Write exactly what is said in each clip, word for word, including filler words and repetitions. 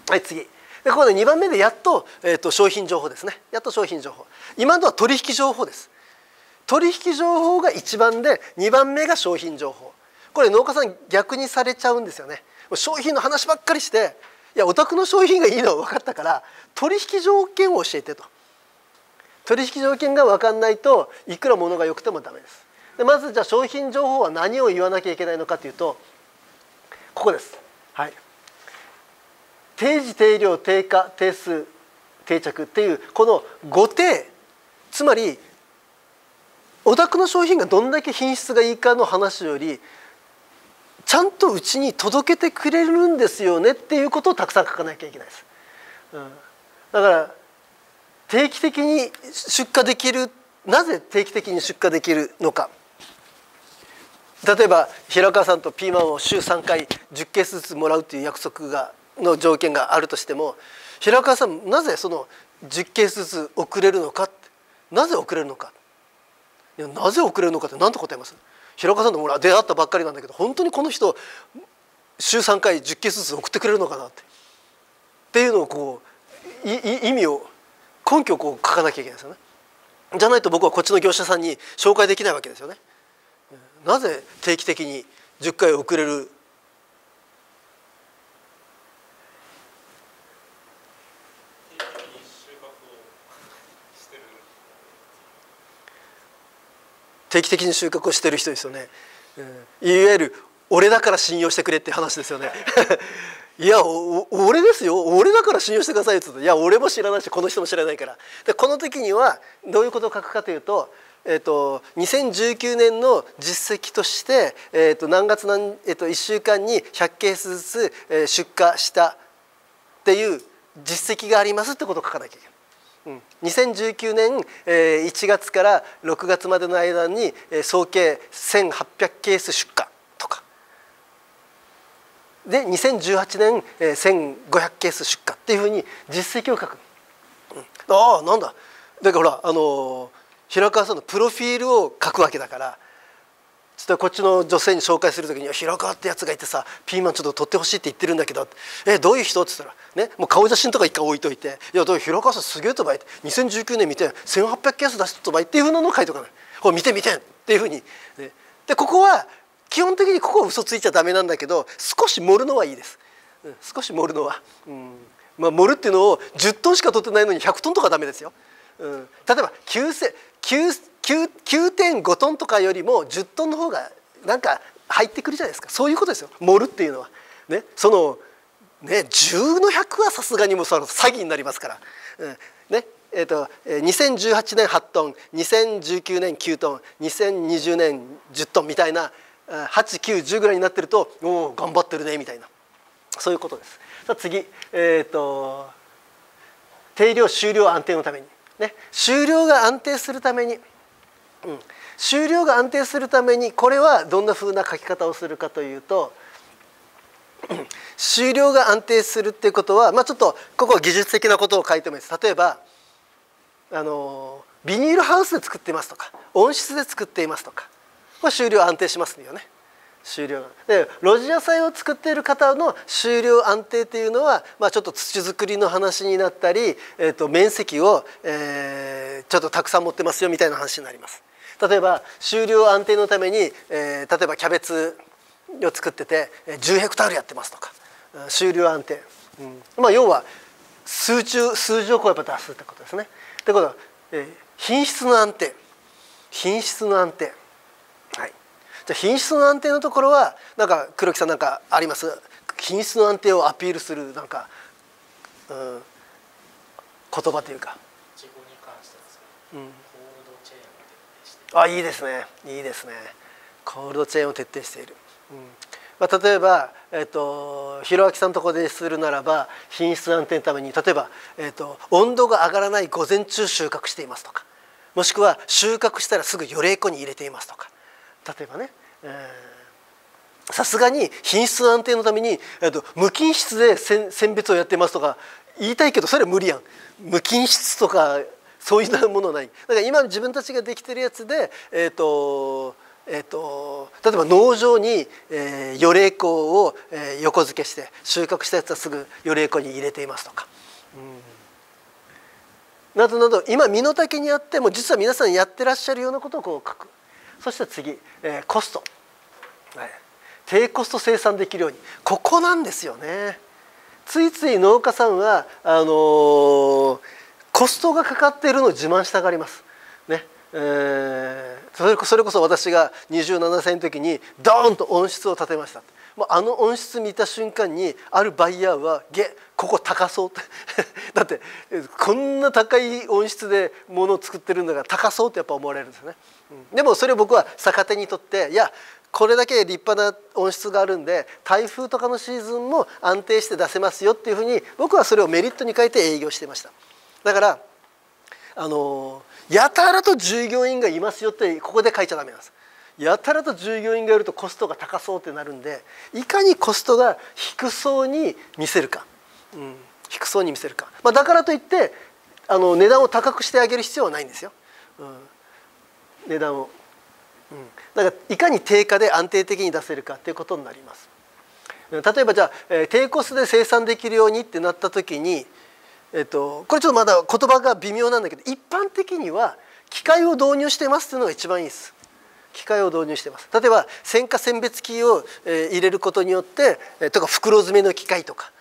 はい、次。でここでにばんめでやっと、えー、と商品情報ですね。やっと商品情報。今のは取引情報です。取引情報がいちばんでにばんめが商品情報。これ農家さん逆にされちゃうんですよね。商品の話ばっかりして「いやお宅の商品がいいのは分かったから取引条件を教えて」と。取引条件が分かんないといくら物が良くてもダメです。でまずじゃあ商品情報は何を言わなきゃいけないのかというとここです。はい。定時定量定価定数定着っていうこのご定、つまりお宅の商品がどんだけ品質がいいかの話よりちゃんとうちに届けてくれるんですよねっていうことをたくさん書かなきゃいけないです。うん、だから定期的に出荷できる、なぜ定期的に出荷できるのか。例えば平川さんとピーマンを週さんかいじゅっケースずつもらうという約束がの条件があるとしても、平川さんなぜそのじゅっケースずつ送れるのかって、なぜ送れるのか、いやなぜ送れるのかって何と答えます？平川さんとも出会ったばっかりなんだけど本当にこの人週さんかいじゅっケースずつ送ってくれるのかなってっていうのをこうい意味を根拠をこう書かなきゃいけないですよね。じゃないと僕はこっちの業者さんに紹介できないわけですよね。なぜ定期的にじゅっかい送れる定期的に収穫をしてる人ですよね。いわゆる俺だから信用してくれって話ですよね。いや俺ですよ、俺だから信用してくださいって言うと、いや俺も知らないしこの人も知らないから。でこの時にはどういうことを書くかというと、えー、とにせんじゅうきゅうねんの実績として、えー、と何月何、えー、といっしゅうかんにひゃくケースずつ、えー、出荷したっていう実績がありますってことを書かなきゃいけない。うん、にせんじゅうきゅうねんいちがつからろくがつまでの間に総計せんはっぴゃくケース出荷とかでにせんじゅうはちねんせんごひゃくケース出荷っていうふうに実績を書く。うん、ああなんだ、だからほらあの平川さんのプロフィールを書くわけだから、ちょっとこっちの女性に紹介する時に「平川ってやつがいてさピーマンちょっと取ってほしいって言ってるんだけど」えどういう人?」って言ったらね、もう顔写真とか一回置いといて「いやどう平川さんすげえとばい」って「にせんじゅうきゅうねん見てせんはっぴゃくケース出したとばい」っていうふうなのを書いとかない。ほら見て見てっていうふうに、ね、でここは基本的にここは嘘ついちゃダメなんだけど少し盛るのはいいです。うん、少し盛るのは、うんまあ、盛るっていうのをじゅっトンしか取ってないのにひゃくトンとかダメですよ。うん、例えばきゅうてんごトンとかよりもじゅっトンの方がなんか入ってくるじゃないですか。そういうことですよ盛るっていうのは。ね、そのねじゅうのひゃくはさすがにもうその詐欺になりますから。うんねえー、とにせんじゅうはちねんはちトンにせんじゅうきゅうねんきゅうトンにせんにじゅうねんじゅっトンみたいなはちきゅうじゅうぐらいになってると「おお頑張ってるね」みたいなそういうことです。さあ次、えー、と定量収量安定のために、ね、収量が安定するために、うん、収量が安定するためにこれはどんなふうな書き方をするかというと、収量が安定するっていうことは、まあ、ちょっとここは技術的なことを書いてもいいです。例えばあのビニールハウスで作っていますとか温室で作っていますとかこれ収量安定しますよね。収量で露地野菜を作っている方の収量安定っていうのは、まあ、ちょっと土作りの話になったり、えー、と面積を、えー、ちょっとたくさん持ってますよみたいな話になります。例えば収量安定のために、えー、例えばキャベツを作っててじゅうヘクタールやってますとか収量安定、うんまあ、要は数値数字をこうやっぱ出すってことですね。ってことは、えー、品質の安定品質の安定、はい、じゃあ品質の安定のところはなんか黒木さんなんかあります？品質の安定をアピールするなんか、うん、言葉というか。 いちごに関してですね、うん、コールドチェーンを徹底している。 あ、いいですねいいですね。コールドチェーンを徹底している。うんまあ、例えば、えー、と弘明さんのところでするならば品質安定のために例えば、えー、と温度が上がらない午前中収穫していますとかもしくは収穫したらすぐ予冷庫に入れていますとか例えばねさすがに品質安定のために、えー、と無菌室で選別をやってますとか言いたいけどそれは無理やん。無菌室とかそういうものない。だから今自分たちができてるやつで、えーとえー、と例えば農場に、えー、予冷庫を、えー、横付けして収穫したやつはすぐ予冷庫に入れていますとか、うん、などなど今身の丈にあっても実は皆さんやってらっしゃるようなことをこう書く。そして次、えー、コスト、はい、低コスト生産できるように、ここなんですよね。ついつい農家さんはあのー、コストがかかっているのを自慢したがりますね。えー、それこそれこそ私がにじゅうななさいの時にドーンと温室を建てました。もうあの温室見た瞬間にあるバイヤーは「ゲここ高そう」ってだってこんな高い温室で物を作ってるんだから高そうってやっぱ思われるんですよね。うん、でもそれを僕は逆手にとっていやこれだけ立派な温室があるんで台風とかのシーズンも安定して出せますよっていうふうに僕はそれをメリットに変えて営業してました。だからあのやたらと従業員がいますよってここで書いちゃダメなんです。やたらと従業員がいるとコストが高そうってなるんで、いかにコストが低そうに見せるか、うん、低そうに見せるか、まあ、だからといってあの値段を高くしてあげる必要はないんですよ、うん、値段を、うん、だからいかに定価で安定的に出せるかっていうことになります。例えばじゃあ、えー、低コストで生産できるようにってなった時に、えっと、これちょっとまだ言葉が微妙なんだけど、一般的には機械を導入してますっていうのが一番いいです。機械を導入してます。例えば選果選別機を入れることによってとか袋詰めの機械とか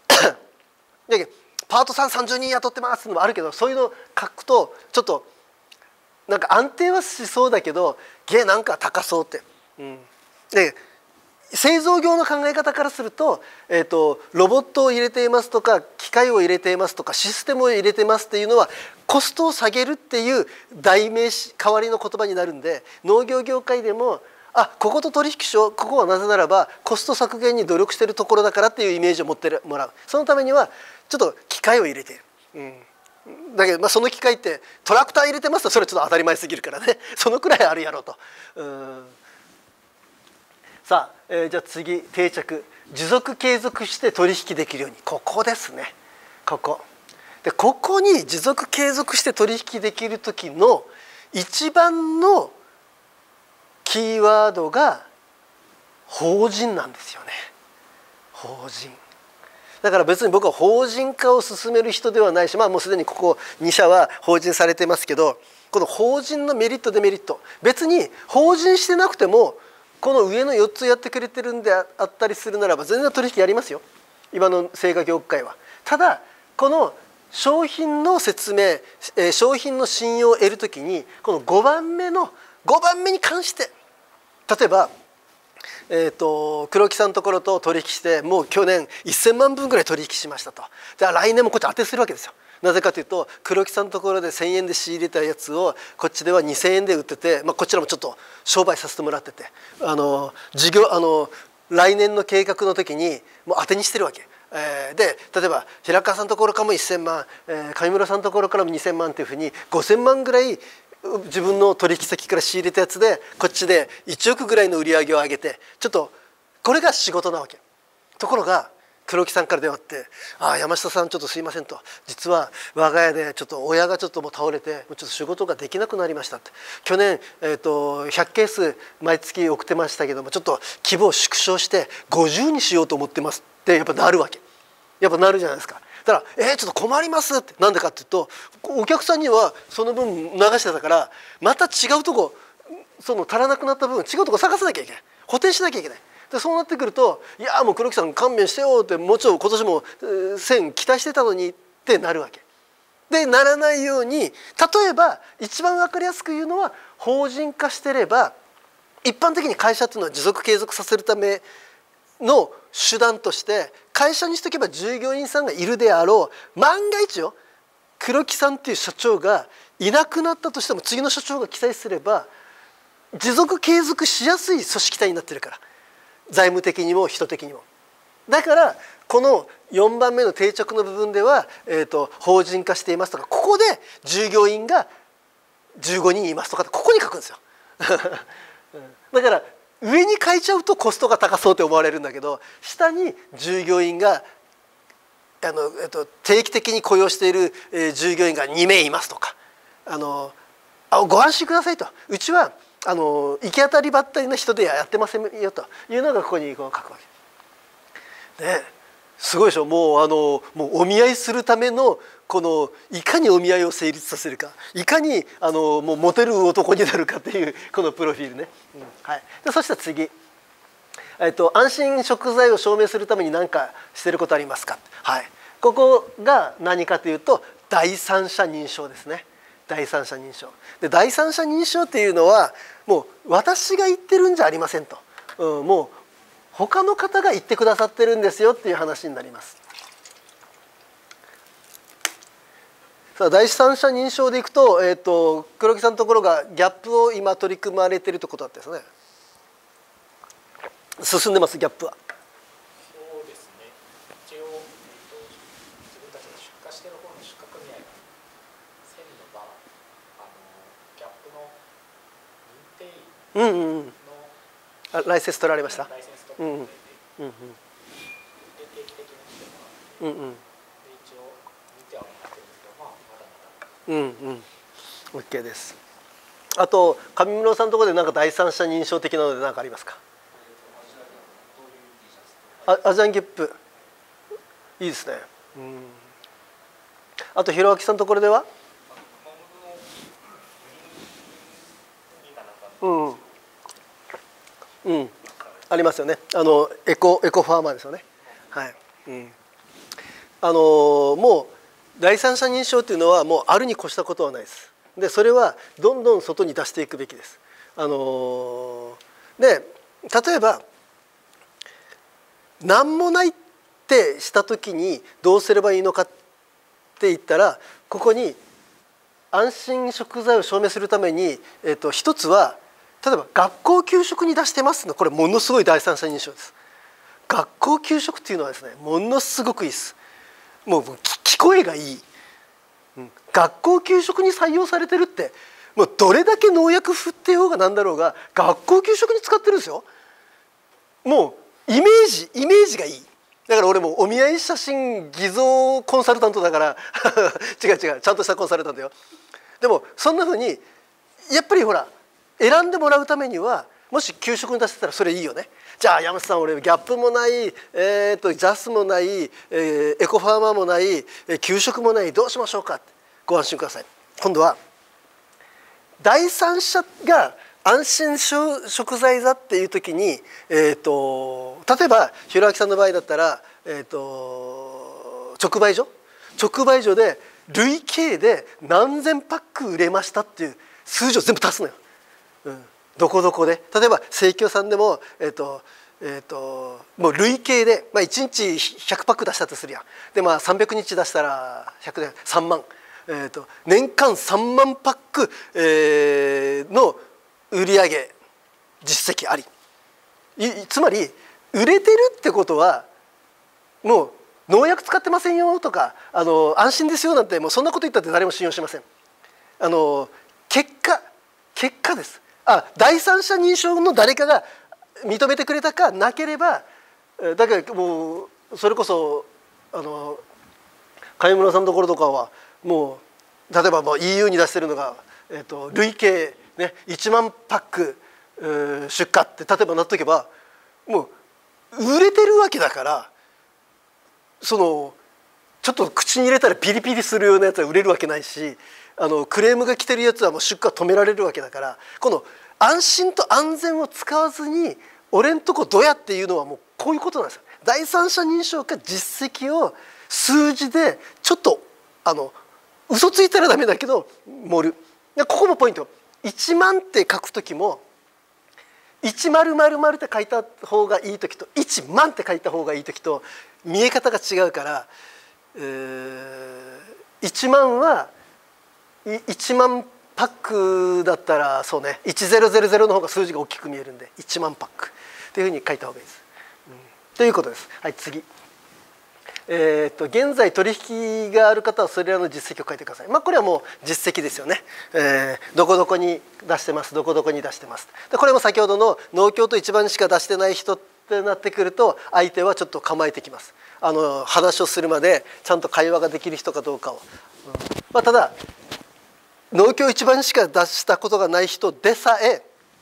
パートさんさんじゅうにん雇ってますっていうのもあるけど、そういうのを書くとちょっとなんか安定はしそうだけどゲなんか高そうって。うん、で製造業の考え方からすると、えーと、ロボットを入れていますとか機械を入れていますとかシステムを入れてますっていうのはコストを下げるっていう代名詞代わりの言葉になるんで、農業業界でもあここと取引しよう、ここはなぜならばコスト削減に努力しているところだからっていうイメージを持ってもらう。そのためにはちょっと機械を入れている。うん、だけど、まあ、その機械ってトラクター入れてますとそれちょっと当たり前すぎるからねそのくらいあるやろうと。うんさあ、えー、じゃあ次定着、持続継続して取引できるように、ここですね。ここでここに持続継続して取引できる時の一番のキーワードが法人なんですよね。法人だから別に僕は法人化を進める人ではないし、まあもうすでにここに社は法人されてますけど、この法人のメリットデメリット、別に法人してなくてもこの上のよっつやってくれてるんであったりするならば全然取引やりますよ、今の製菓業界は。ただこの商品の説明、えー、商品の信用を得るときにこのごばんめのごばんめに関して、例えば、えー、と黒木さんのところと取引してもう去年せんまんぶんぐらい取引しましたと。じゃあ来年もこっち当てするわけですよ。なぜかというと黒木さんのところでせんえんで仕入れたやつをこっちではにせんえんで売ってて、まあ、こちらもちょっと商売させてもらってて、あの事業あの来年の計画の時にもう当てにしてるわけ。えー、で例えば平川さんのところからもせんまん、えー、上村さんのところからもにせんまんっていうふうにごせんまんぐらい自分の取引先から仕入れたやつでこっちでいちおくぐらいの売り上げを上げて、ちょっとこれが仕事なわけ。ところが黒木さんから電話あって「ああ山下さんちょっとすいません」と「実は我が家でちょっと親がちょっともう倒れてちょっと仕事ができなくなりました」って「去年、えー、とひゃくケース毎月送ってましたけどもちょっと規模を縮小してごじゅうにしようと思ってます」ってやっぱなるわけ。やっぱなるじゃないですか。だから「えー、ちょっと困ります」ってなんでかっていうとお客さんにはその分流してたからまた違うとこその足らなくなった分違うとこ探さなきゃいけない、補填しなきゃいけない。でそうなってくると「いやもう黒木さん勘弁してよ」ってもちろん今年もせん期待してたのにってなるわけで、ならないように例えば一番分かりやすく言うのは法人化してれば一般的に会社っていうのは持続継続させるための手段として会社にしとけば従業員さんがいるであろう、万が一よ黒木さんっていう社長がいなくなったとしても次の社長が記載すれば持続継続しやすい組織体になってるから、財務的にも人的にも。だからこのよんばんめの定着の部分では、えーと、法人化していますとかここで従業員がじゅうごにんいますとかここに書くんですよだから上に書いちゃうとコストが高そうって思われるんだけど、下に従業員があの、えっと、定期的に雇用している、えー、従業員がにめいいますとかあのあご安心くださいと、うちはあの行き当たりばったりな人ではやってませんよというのがここにこう書くわけね。すごいでしょ。もうあのもうお見合いするためのこのいかにお見合いを成立させるか、いかにあのもうモテる男になるかっていうこのプロフィールね、うん、はい、でそしたら次、えっと、安心食材を証明するために何かしてることありますか、はい、ここが何かというと第三者認証ですね。第三者認証で、第三者認証っていうのはもう私が言ってるんじゃありませんと、うん、もう他の方が言ってくださってるんですよっていう話になります。さあ第三者認証でいくと、えーと、黒木さんのところがギャップを今取り組まれてるってことだったですね。進んでます、ギャップは。 そうですね。一応、えー、と自分たちの出荷してる方の出荷組合が専務があのギャップの認定員の、 うんうんうん、あライセンス取られました。 ライセンス取られて、 うんうん、 で定期的に来てもらって、 うんうん、 で一応認定はもらってるんですけど、まあまだまだ。 うんうん、OK です。あと上室さんのところで何か第三者認証的なので何かありますか。あアジアンギャップいいですね。うん、あとひろあきさんのところでは、うんうん、ありますよね。あのエコエコファーマーですよね。はい、うん、あのもう第三者認証っていうのはもうあるに越したことはないです。でそれはどんどん外に出していくべきです。あので例えば何もないってした時にどうすればいいのかって言ったら、ここに安心食材を証明するために、えー、と一つは例えば学校給食に出してますの、これものすごい第三者認証です。学校給食っていうのはですねものすごくいいです。もう聞こえがいい、うん、学校給食に採用されてるってもうどれだけ農薬振ってようがなんだろうが学校給食に使ってるんですよ。もうイメージイメージがいい。だから俺もお見合い写真偽造コンサルタントだから違う違うちゃんとしたコンサルタントよ。でもそんなふうにやっぱりほら選んでもらうためにはもし給食に出してたらそれいいよね。じゃあ山下さん俺ギャップもない、えー、とジャスもない、えー、エコファーマーもない、えー、給食もないどうしましょうかって。ご安心ください。今度は第三者が安心食材だっていう時に、えー、と例えばひろあきさんの場合だったら、えー、と直売所直売所で累計で何千パック売れましたっていう数字を全部足すのよ、うん、どこどこで例えば生協さんでも、えーとえー、ともう累計で、まあ、いちにちひゃくパック出したとするやん。でまあさんびゃくにち出したらひゃくでさんまん、えー、と年間さんまんパック、えー、の売上実績あり。つまり売れてるってことはもう農薬使ってませんよとかあの安心ですよなんてもうそんなこと言ったって誰も信用しません。あの結果結果です。あ第三者認証の誰かが認めてくれたかなければだからもうそれこそあの上村さんのところとかはもう例えばもう イーユー に出してるのが、えー、と累計ね、いちまんパック出荷って例えばなっとけばもう売れてるわけだから、そのちょっと口に入れたらピリピリするようなやつは売れるわけないし、あのクレームが来てるやつはもう出荷止められるわけだから、この安心と安全を使わずに俺んとこどやっていうのはもうこういうことなんですよ。第三者認証か実績を数字でちょっとあの嘘ついたらダメだけど盛る。ここもポイント。いちまんって書くときもいちまるまるまるって書いた方がいいときといちまんって書いた方がいいときと見え方が違うから、えー、いちまんはいちまんパックだったらそうねいちぜろぜろぜろの方が数字が大きく見えるんでいちまんパックっていうふうに書いた方がいいです。うん、ということです。はい次。えー、と現在取引がある方はそれらの実績を書いてください。まあ、これはもう実績ですよね。えー、どこどこに出してますどこどこに出してます。でこれも先ほどの農協と一番しか出してない人ってなってくると相手はちょっと構えてきます。あの話をするまでちゃんと会話ができる人かどうかを。うんまあ、ただ農協一番しか出したことがない人でさえ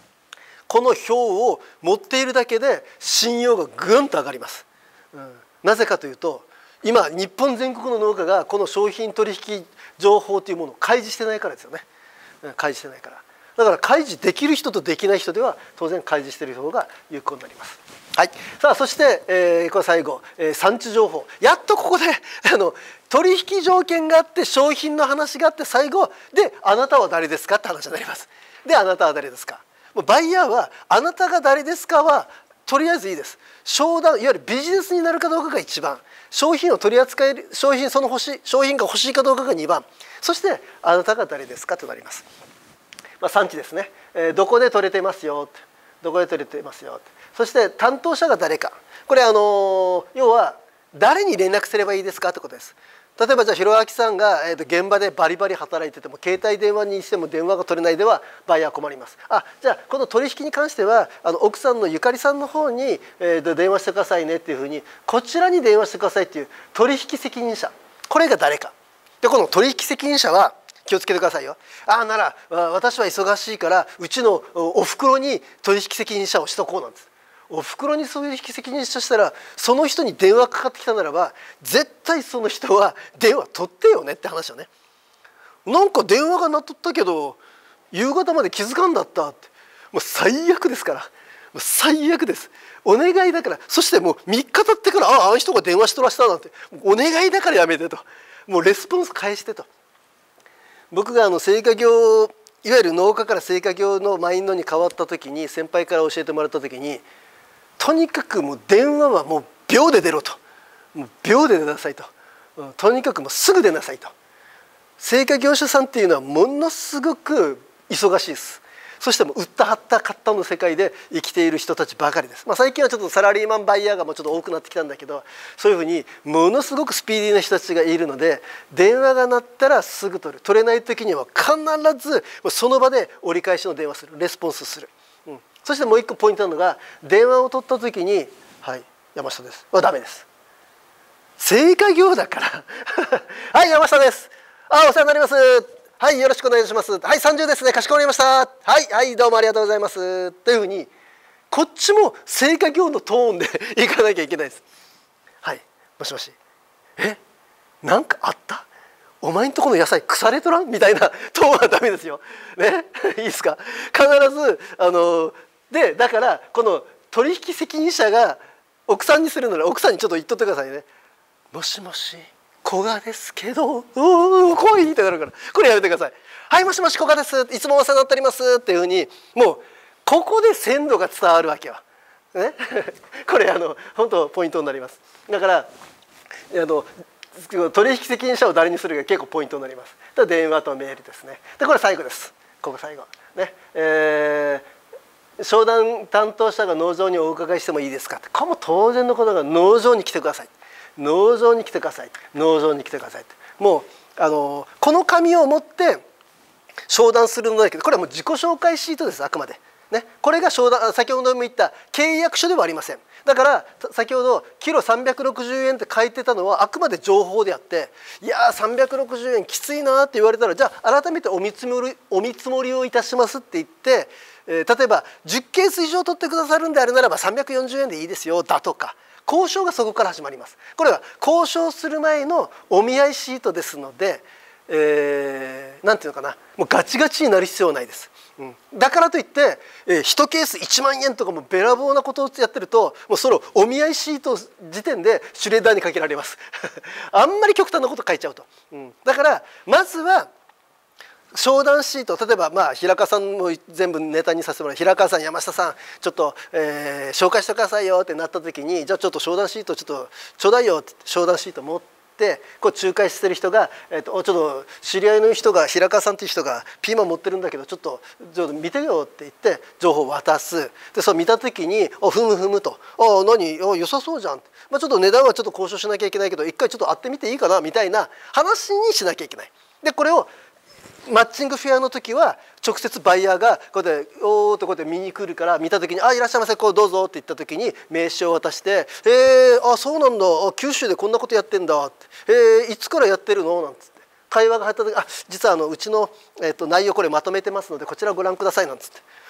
この表を持っているだけで信用がぐんと上がります。うん、なぜかというと、今日本全国の農家がこの商品取引情報というものを開示してないからですよね。開示してないから。だから開示できる人とできない人では当然開示している方が有効になります。はい、さあそして、えー、これ最後、えー、産地情報。やっとここであの取引条件があって商品の話があって、最後であなたは誰ですかって話になります。であなたは誰ですか。もうバイヤーはあなたが誰ですかはとりあえずいいです。商談、いわゆるビジネスになるかどうかが一番、商品を取り扱える商品その欲しい商品が欲しいかどうかがにばん、そしてあなたが誰ですかとなります。まあ、産地ですね、えー、どこで取れてますよ、どこで取れてますよ、そして担当者が誰か、これあの要は誰に連絡すればいいですかってことです。例えばじゃあ弘明さんが、えー、と現場でバリバリ働いてても携帯電話にしても電話が取れないではバイヤー困ります。あ、じゃあこの取引に関してはあの奥さんのゆかりさんの方に、えー、と電話してくださいねっていうふうに、こちらに電話してくださいっていう取引責任者、これが誰か。でこの取引責任者は気をつけてくださいよ。ああなら私は忙しいからうちのおふくろに取引責任者をしとこうなんです。おふくろに取引責任者したら、その人に電話かかってきたならば絶対その人は電話取ってよねって話よね。なんか電話が鳴っとったけど夕方まで気づかんだったって、もう最悪ですから、もう最悪です。お願いだから。そしてもうみっか経ってから、あああの人が電話しとらしたなんて、お願いだからやめてと、もうレスポンス返してと。僕があの製菓業、いわゆる農家から製菓業のマインドに変わった時に、先輩から教えてもらった時に、とにかくもう電話はもう秒で出ろと、もう秒で出なさいと、とにかくもうすぐ出なさいと。製菓業者さんっていうのはものすごく忙しいです。そしてもう売ったはった買ったの世界で生きている人たちばかりです。まあ、最近はちょっとサラリーマンバイヤーがもうちょっと多くなってきたんだけど、そういうふうにものすごくスピーディーな人たちがいるので、電話が鳴ったらすぐ取る、取れない時には必ずその場で折り返しの電話する、レスポンスする。うん、そしてもう一個ポイントなのが、電話を取った時に「はい山下です」はダメです。製菓業だからはい山下です、あお世話になります、はいよろしくお願いします、はいさんじゅうですね、かしこまりました、はいはいどうもありがとうございますというふうに、こっちも製菓業のトーンでいかなきゃいけないです。はいもしもし、えなんかあった、お前んとこの野菜腐れとらんみたいなトーンはダメですよ。ねいいですか。必ずあのでだからこの取引責任者が奥さんにするなら奥さんにちょっと言っとってくださいね。もしもし古賀ですけど、うー来いってなるから、これやめてください。はいもしもし古賀です、いつもお世話になっておりますっていうふうに、もうここで鮮度が伝わるわけよ。ねこれあの本当ポイントになります。だからあの取引責任者を誰にするか結構ポイントになります。電話とメールですね。でこれ最後です。ここ最後ね、えー、商談担当者が農場にお伺いしてもいいですかって、これも当然のことが、農場に来てください、農場に来てください、農場に来てくださいって、もうあのこの紙を持って商談するのだけど、これはもう自己紹介シートです、あくまで。ね、これが商談、先ほども言った契約書ではありません。だから先ほどキロさんびゃくろくじゅうえんって書いてたのはあくまで情報であって、いやーさんびゃくろくじゅうえんきついなって言われたら、じゃあ改めてお見積もりお見積もりをいたしますって言って、えー、例えばじゅっケース以上取ってくださるんであれならばさんびゃくよんじゅうえんでいいですよだとか、交渉がそこから始まります。これは交渉する前のお見合いシートですので、えー、なんていうのかな、もうガチガチになる必要はないです。うん、だからといって、えー、いちケースいちまんえんとかもべらぼうなことをやってると、もうそのお見合いシート時点でシュレッダーにかけられますあんまり極端なこと書いちゃうと、うん、だからまずは商談シート、例えばまあ平川さんも全部ネタにさせてもらう、平川さん山下さんちょっと、えー、紹介してくださいよってなった時に、じゃあちょっと商談シートちょっとちょうだいよって商談シート持って。でこう仲介してる人が、えー、とちょっと知り合いの人が平川さんっていう人がピーマン持ってるんだけどちょっとちょっと見てよって言って情報を渡す。でそう見た時に「あふむふむ」と「あ何あ良さそうじゃん」まあ、ちょっと値段はちょっと交渉しなきゃいけないけど一回ちょっと会ってみていいかなみたいな話にしなきゃいけない。でこれをマッチングフェアの時は直接バイヤーがこうやって「おー」とこうやって見に来るから、見た時に「あいらっしゃいませこうどうぞ」って言った時に名刺を渡して「えー、あそうなんだ、あ九州でこんなことやってんだ」って「えー、いつからやってるの?」なんつって会話が入った時「あ実はあのうちの、えー、と内容これまとめてますのでこちらご覧ください」なんつって「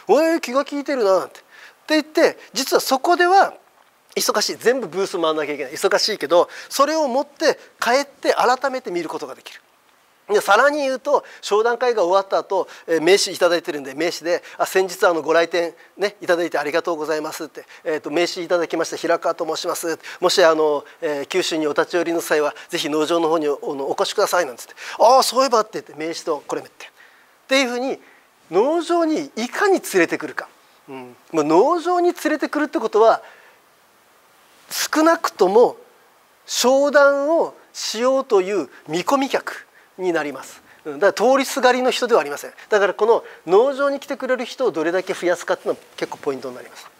おい気が利いてるな」ってって言って、実はそこでは忙しい、全部ブース回んなきゃいけない、忙しいけど、それを持って帰って改めて見ることができる。でさらに言うと、商談会が終わった後、えー、名刺いただいてるんで、名刺で「あ先日あのご来店、ね、いただいてありがとうございます」って、えーと「名刺いただきました平川と申します」もしあの、えー、九州にお立ち寄りの際はぜひ農場の方に お, お越しくださいなんつって「ああそういえば」って言って名刺とこれめってっていうふうに農場にいかに連れてくるか、うん、もう農場に連れてくるってことは少なくとも商談をしようという見込み客になります。だから通りすがりの人ではありません。だからこの農場に来てくれる人をどれだけ増やすかっていうのは結構ポイントになります。